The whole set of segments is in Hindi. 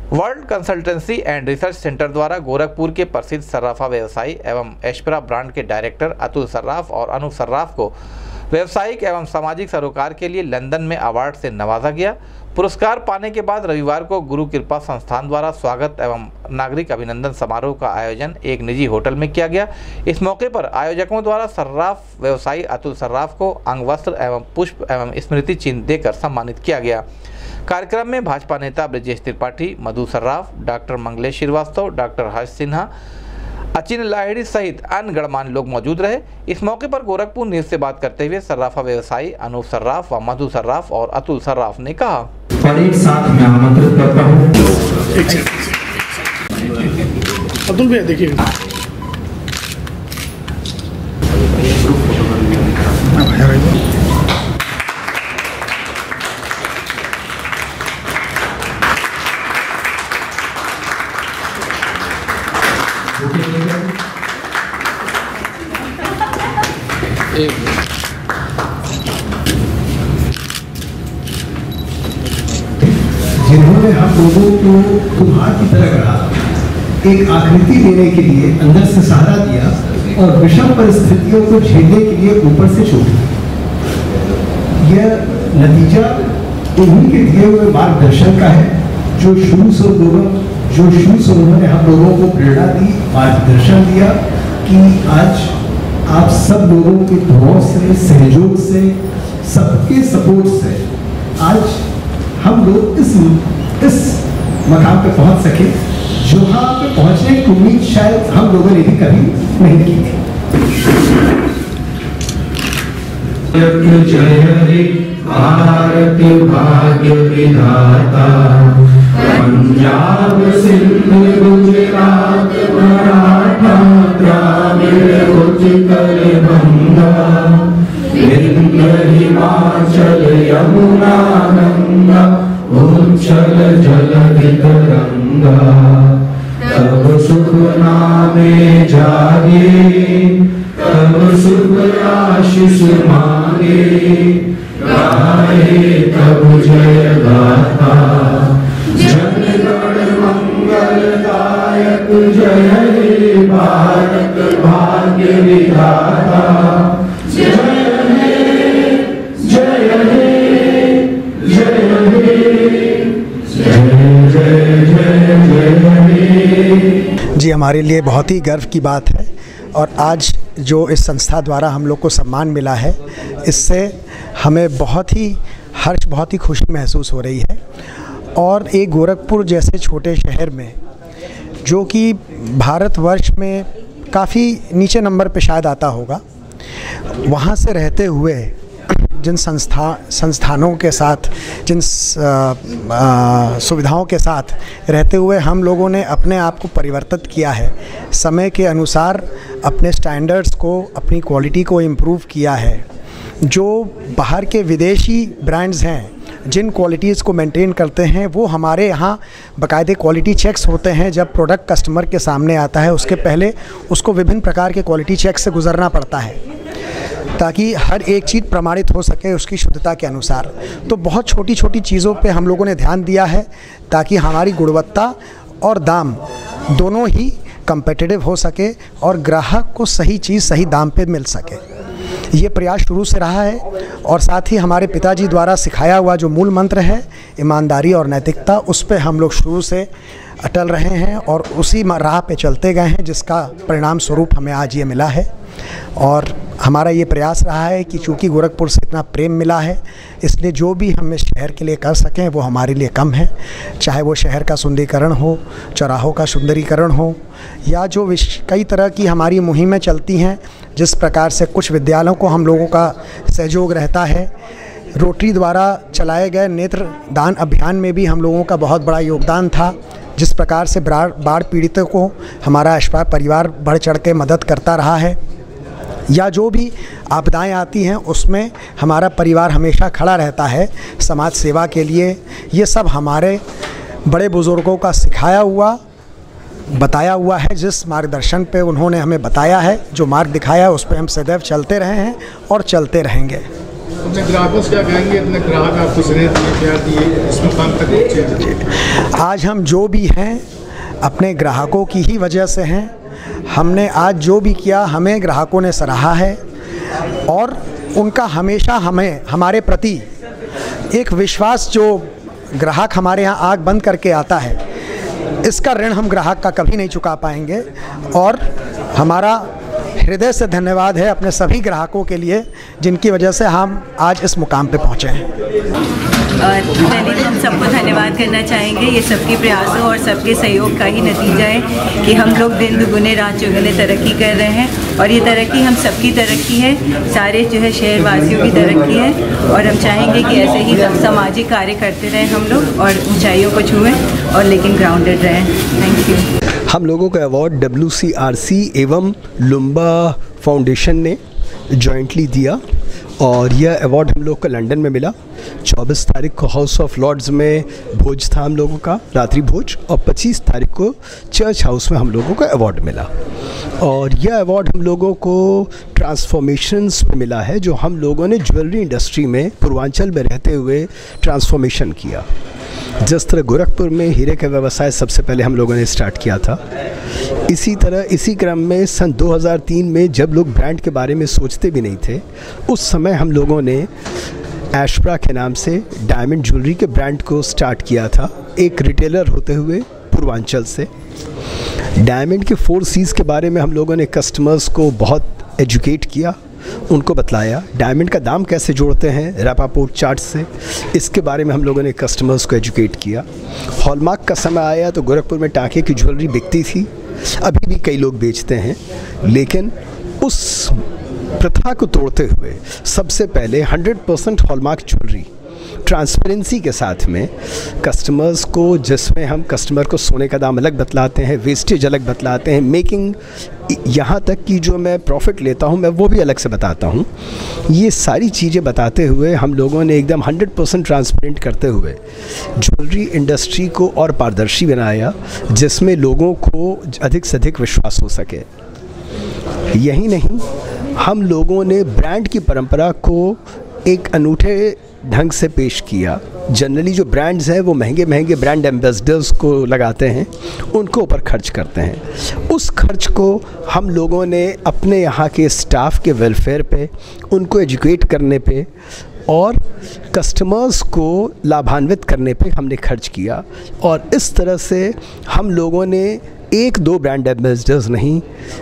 World consultancy and research centre द्वारा गोरखपुर के प्रसिद्ध सर्राफा व्यवसायी एवं एस्परा ब्रांड के डायरेक्टर अतुल सर्राफ और अनूप सर्राफ को व्यावसायिक एवं सामाजिक सरोकार के लिए लंदन में अवार्ड से नवाजा गया। पुरस्कार पाने के बाद रविवार को गुरु कृपा संस्थान द्वारा स्वागत एवं नागरिक अभिनंदन समारोह का आयोजन एक निजी होटल में किया गया। इस मौके पर आयोजकों द्वारा सर्राफ व्यवसायी अतुल सर्राफ को अंगवस्त्र एवं पुष्प एवं स्मृति चिन्ह देकर सम्मानित किया गया। कार्यक्रम में भाजपा नेता ब्रजेश त्रिपाठी, मधु सर्राफ, डॉक्टर मंगलेश श्रीवास्तव, डॉक्टर हर्ष सिन्हा, अचिन लाहिड़ी सहित अन्य गणमान्य लोग मौजूद रहे। इस मौके पर गोरखपुर न्यूज से बात करते हुए सर्राफा व्यवसायी अनूप सर्राफ व मधु सर्राफ और अतुल सर्राफ ने कहा, और एक साथ मैं आमंत्रित करता हूँ अतुल भैया देखिए जिन्होंने हम लोगों को कुम्हार की तरह गढ़ा, एक आकृति देने के लिए अंदर से सहारा दिया और विषम परिस्थितियों को झेलने के लिए ऊपर से छोड़ा। यह नतीजा उन्हीं के दिए हुए मार्गदर्शन का है, जो शुरू से उन्होंने हम लोगों को प्रेरणा दी, मार्गदर्शन दिया कि आज आप सब लोगों के दुआओं से, सहयोग से, सबके सपोर्ट से आज हम लोग इस मकाम पे पहुंच सके, जो यहाँ पे पहुंचने की उम्मीद शायद हम लोगों ने भी कभी नहीं की थी। जय हे भारत भाग्य विधाता, पंजाब सिंध गुजरात मराठा द्राविड़ उत्कल बंगा, विंध्य हिमाचल यमुना गंगा, उच्चल जलधि तरंगा। तब सुख नामे जागे, तब सुख आशीष मांगे, गाए तब जय गाथा, जनगण मंगलदायक। जय हे भारत भाग्य विधाता, जय हे जय हे जय हे जय जय जय जय। जी, हमारे लिए बहुत ही गर्व की बात है और आज जो इस संस्था द्वारा हम लोग को सम्मान मिला है, इससे हमें बहुत ही हर्ष, बहुत ही खुशी महसूस हो रही है। और एक गोरखपुर जैसे छोटे शहर में, जो कि भारतवर्ष में काफ़ी नीचे नंबर पे शायद आता होगा, वहाँ से रहते हुए जिन संस्थानों के साथ, जिन सुविधाओं के साथ रहते हुए हम लोगों ने अपने आप को परिवर्तित किया है, समय के अनुसार अपने स्टैंडर्ड्स को, अपनी क्वालिटी को इम्प्रूव किया है। जो बाहर के विदेशी ब्रांड्स हैं, जिन क्वालिटीज़ को मेंटेन करते हैं, वो हमारे यहाँ बाकायदे क्वालिटी चेक्स होते हैं। जब प्रोडक्ट कस्टमर के सामने आता है, उसके पहले उसको विभिन्न प्रकार के क्वालिटी चेक से गुजरना पड़ता है, ताकि हर एक चीज़ प्रमाणित हो सके उसकी शुद्धता के अनुसार। तो बहुत छोटी छोटी चीज़ों पे हम लोगों ने ध्यान दिया है, ताकि हमारी गुणवत्ता और दाम दोनों ही कम्पिटिटिव हो सके और ग्राहक को सही चीज़ सही दाम पे मिल सके। ये प्रयास शुरू से रहा है और साथ ही हमारे पिताजी द्वारा सिखाया हुआ जो मूल मंत्र है, ईमानदारी और नैतिकता, उस पे हम लोग शुरू से अटल रहे हैं और उसी राह पे चलते गए हैं, जिसका परिणाम स्वरूप हमें आज ये मिला है। और हमारा ये प्रयास रहा है कि चूँकि गोरखपुर से इतना प्रेम मिला है, इसलिए जो भी हम इस शहर के लिए कर सकें वो हमारे लिए कम है। चाहे वो शहर का सुंदरीकरण हो, चौराहों का सुंदरीकरण हो, या जो कई तरह की हमारी मुहिमें चलती हैं, जिस प्रकार से कुछ विद्यालयों को हम लोगों का सहयोग रहता है। रोटरी द्वारा चलाए गए नेत्र दान अभियान में भी हम लोगों का बहुत बड़ा योगदान था। जिस प्रकार से बाढ़ पीड़ितों को हमारा एस्परा परिवार बढ़ चढ़ के मदद करता रहा है, या जो भी आपदाएं आती हैं उसमें हमारा परिवार हमेशा खड़ा रहता है समाज सेवा के लिए। ये सब हमारे बड़े बुज़ुर्गों का सिखाया हुआ, बताया हुआ है। जिस मार्गदर्शन पे उन्होंने हमें बताया है, जो मार्ग दिखाया है, उस पे हम सदैव चलते रहे हैं और चलते रहेंगे। अपने ग्राहकों से क्या कहेंगे, अपने ग्राहक आपको स्नेह दिए, प्यार दिए, इस मुकाम तक पहुँचे? आज हम जो भी हैं अपने ग्राहकों की ही वजह से हैं। हमने आज जो भी किया हमें ग्राहकों ने सराहा है और उनका हमेशा हमारे प्रति एक विश्वास, जो ग्राहक हमारे यहाँ आँख बंद करके आता है, इसका ऋण हम ग्राहक का कभी नहीं चुका पाएंगे। और हमारा हृदय से धन्यवाद है अपने सभी ग्राहकों के लिए जिनकी वजह से हम आज इस मुकाम पे पहुँचे हैं। और पहले हम सबको धन्यवाद करना चाहेंगे। ये सबके प्रयासों और सबके सहयोग का ही नतीजा है कि हम लोग दिन दुगुने रात चौगुने तरक्की कर रहे हैं। और ये तरक्की हम सबकी तरक्की है, सारे जो है शहरवासियों की तरक्की है। और हम चाहेंगे कि ऐसे ही सामाजिक कार्य करते रहें हम लोग और ऊंचाइयों को छुएं और लेकिन ग्राउंडेड रहें। Thank you. हम लोगों का अवार्ड WCRC एवं लुम्बा फाउंडेशन ने जॉइंटली दिया और यह अवार्ड हम लोग को लंदन में मिला। 24 तारीख को हाउस ऑफ लॉर्ड्स में भोज था हम लोगों का, रात्रि भोज, और 25 तारीख को चर्च हाउस में हम लोगों को अवार्ड मिला। और यह अवार्ड हम लोगों को ट्रांसफॉर्मेशंस में मिला है, जो हम लोगों ने ज्वेलरी इंडस्ट्री में पूर्वांचल में रहते हुए ट्रांसफॉर्मेशन किया। जिस तरह गोरखपुर में हीरे का व्यवसाय सबसे पहले हम लोगों ने स्टार्ट किया था, इसी तरह इसी क्रम में सन 2003 में जब लोग ब्रांड के बारे में सोचते भी नहीं थे, उस समय हम लोगों ने एशप्रा के नाम से डायमंड ज्वेलरी के ब्रांड को स्टार्ट किया था, एक रिटेलर होते हुए पूर्वांचल से। डायमंड के 4 C's के बारे में हम लोगों ने कस्टमर्स को बहुत एजुकेट किया, उनको बतलाया डायमंड का दाम कैसे जोड़ते हैं रापापोर्ट चार्ट से, इसके बारे में हम लोगों ने कस्टमर्स को एजुकेट किया। हॉलमार्क का समय आया तो गोरखपुर में टाँके की ज्वेलरी बिकती थी, अभी भी कई लोग बेचते हैं, लेकिन उस प्रथा को तोड़ते हुए सबसे पहले 100% हॉलमार्क ज्वेलरी ट्रांसपेरेंसी के साथ में कस्टमर्स को, जिसमें हम कस्टमर को सोने का दाम अलग बतलाते हैं, वेस्टेज अलग बतलाते हैं, मेकिंग, यहाँ तक कि जो मैं प्रॉफिट लेता हूँ मैं वो भी अलग से बताता हूँ। ये सारी चीज़ें बताते हुए हम लोगों ने एकदम 100% ट्रांसपेरेंट करते हुए ज्वेलरी इंडस्ट्री को और पारदर्शी बनाया, जिसमें लोगों को अधिक से अधिक विश्वास हो सके। यही नहीं, हम लोगों ने ब्रांड की परंपरा को एक अनूठे ढंग से पेश किया। जनरली जो ब्रांड्स हैं वो महंगे महंगे ब्रांड एम्बेसडर्स को लगाते हैं, उनको ऊपर खर्च करते हैं। उस खर्च को हम लोगों ने अपने यहाँ के स्टाफ के वेलफेयर पे, उनको एजुकेट करने पे और कस्टमर्स को लाभान्वित करने पे हमने खर्च किया। और इस तरह से हम लोगों ने 1-2 ब्रांड एम्बेसडर्स नहीं,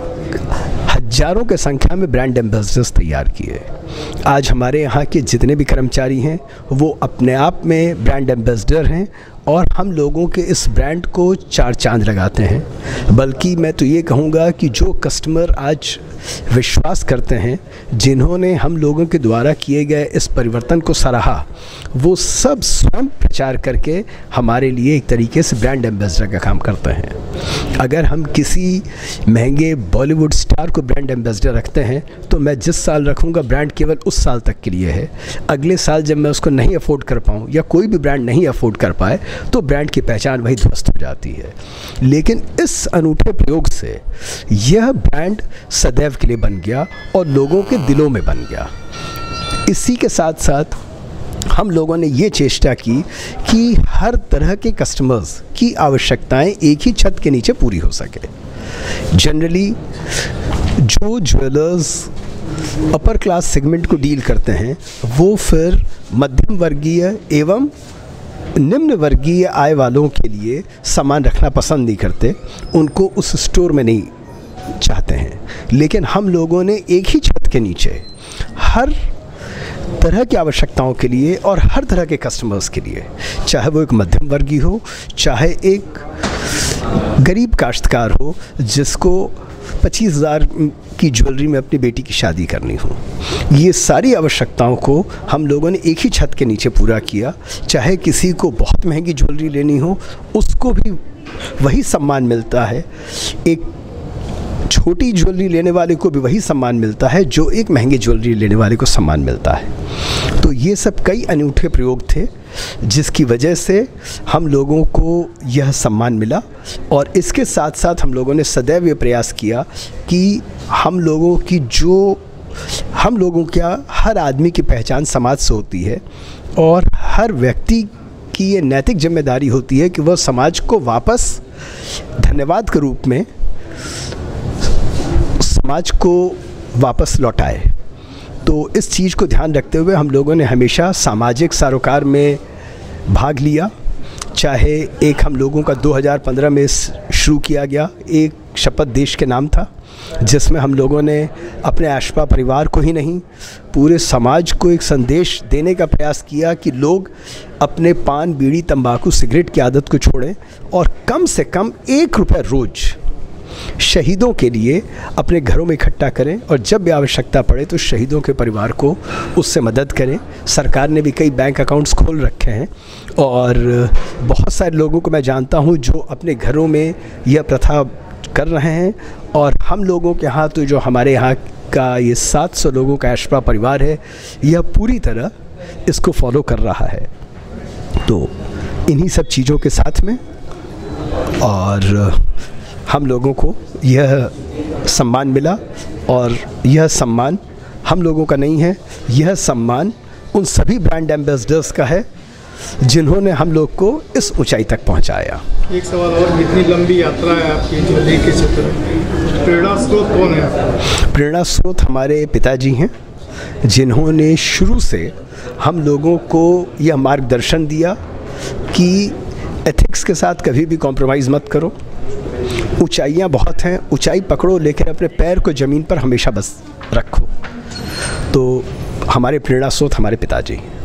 हजारों के संख्या में ब्रांड एम्बेसडर्स तैयार किए। आज हमारे यहाँ के जितने भी कर्मचारी हैं वो अपने आप में ब्रांड एम्बेसडर हैं और हम लोगों के इस ब्रांड को 4 चांद लगाते हैं। बल्कि मैं तो ये कहूँगा कि जो कस्टमर आज विश्वास करते हैं, जिन्होंने हम लोगों के द्वारा किए गए इस परिवर्तन को सराहा, वो सब स्वयं प्रचार करके हमारे लिए एक तरीके से ब्रांड एम्बेसडर का काम करते हैं। अगर हम किसी महंगे बॉलीवुड स्टार को ब्रांड एम्बेसडर रखते हैं तो मैं जिस साल रखूँगा ब्रांड केवल उस साल तक के लिए है। अगले साल जब मैं उसको नहीं अफोर्ड कर पाऊँ या कोई भी ब्रांड नहीं अफोर्ड कर पाए तो ब्रांड की पहचान वही ध्वस्त हो जाती है। लेकिन इस अनूठे प्रयोग से यह ब्रांड सदैव के लिए बन गया और लोगों के दिलों में बन गया। इसी के साथ साथ हम लोगों ने ये चेष्टा की कि हर तरह के कस्टमर्स की आवश्यकताएं एक ही छत के नीचे पूरी हो सके। जनरली जो ज्वेलर्स अपर क्लास सेगमेंट को डील करते हैं वो फिर मध्यम वर्गीय एवं निम्न वर्गीय आय वालों के लिए सामान रखना पसंद नहीं करते, उनको उस स्टोर में नहीं चाहते हैं। लेकिन हम लोगों ने एक ही छत के नीचे हर तरह की आवश्यकताओं के लिए और हर तरह के कस्टमर्स के लिए, चाहे वो एक मध्यम वर्गीय हो, चाहे एक गरीब काश्तकार हो जिसको 25,000 की ज्वेलरी में अपनी बेटी की शादी करनी हो, ये सारी आवश्यकताओं को हम लोगों ने एक ही छत के नीचे पूरा किया। चाहे किसी को बहुत महंगी ज्वेलरी लेनी हो उसको भी वही सम्मान मिलता है, एक छोटी ज्वेलरी लेने वाले को भी वही सम्मान मिलता है जो एक महंगी ज्वेलरी लेने वाले को सम्मान मिलता है। तो ये सब कई अनूठे प्रयोग थे जिसकी वजह से हम लोगों को यह सम्मान मिला। और इसके साथ साथ हम लोगों ने सदैव ये प्रयास किया कि हम लोगों की जो हम लोगों क्या, हर आदमी की पहचान समाज से होती है और हर व्यक्ति की ये नैतिक जिम्मेदारी होती है कि वह समाज को वापस धन्यवाद के रूप में समाज को वापस लौटाए। तो इस चीज़ को ध्यान रखते हुए हम लोगों ने हमेशा सामाजिक सरोकार में भाग लिया। चाहे एक हम लोगों का 2015 में शुरू किया गया एक शपथ देश के नाम था, जिसमें हम लोगों ने अपने एशप्रा परिवार को ही नहीं पूरे समाज को एक संदेश देने का प्रयास किया कि लोग अपने पान, बीड़ी, तंबाकू, सिगरेट की आदत को छोड़ें और कम से कम 1 रुपये रोज़ शहीदों के लिए अपने घरों में इकट्ठा करें और जब भी आवश्यकता पड़े तो शहीदों के परिवार को उससे मदद करें। सरकार ने भी कई बैंक अकाउंट्स खोल रखे हैं और बहुत सारे लोगों को मैं जानता हूं जो अपने घरों में यह प्रथा कर रहे हैं। और हम लोगों के यहाँ तो जो हमारे यहाँ का ये 700 लोगों का एशप्रा परिवार है, यह पूरी तरह इसको फॉलो कर रहा है। तो इन्हीं सब चीज़ों के साथ में और हम लोगों को यह सम्मान मिला और यह सम्मान हम लोगों का नहीं है, यह सम्मान उन सभी ब्रांड एम्बेसडर्स का है जिन्होंने हम लोग को इस ऊंचाई तक पहुंचाया। एक सवाल और, इतनी लंबी यात्रा है आपकी जो लेके चल रही है, प्रेरणा स्रोत कौन है? प्रेरणा स्रोत हमारे पिताजी हैं, जिन्होंने शुरू से हम लोगों को यह मार्गदर्शन दिया कि एथिक्स के साथ कभी भी कॉम्प्रोमाइज़ मत करो। ऊंचाइयाँ बहुत हैं, ऊंचाई पकड़ो लेकिन अपने पैर को ज़मीन पर हमेशा बस रखो। तो हमारे प्रेरणा स्रोत हमारे पिताजी।